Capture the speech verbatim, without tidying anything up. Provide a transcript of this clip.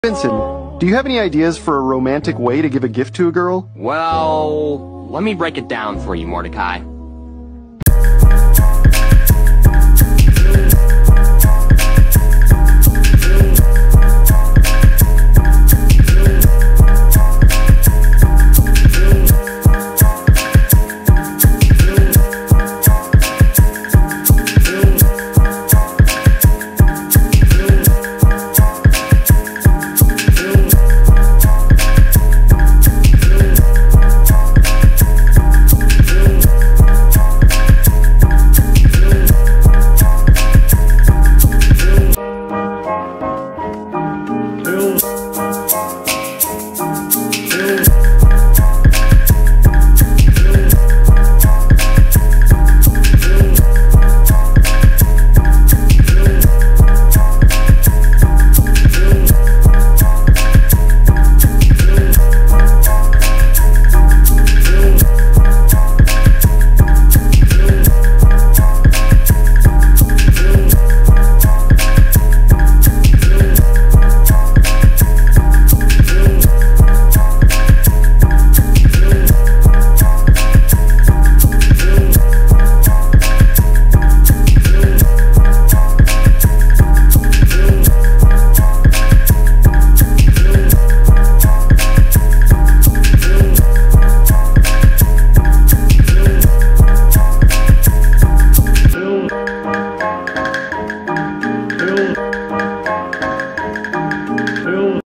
Vincent, do you have any ideas for a romantic way to give a gift to a girl? Well, let me break it down for you, Mordecai.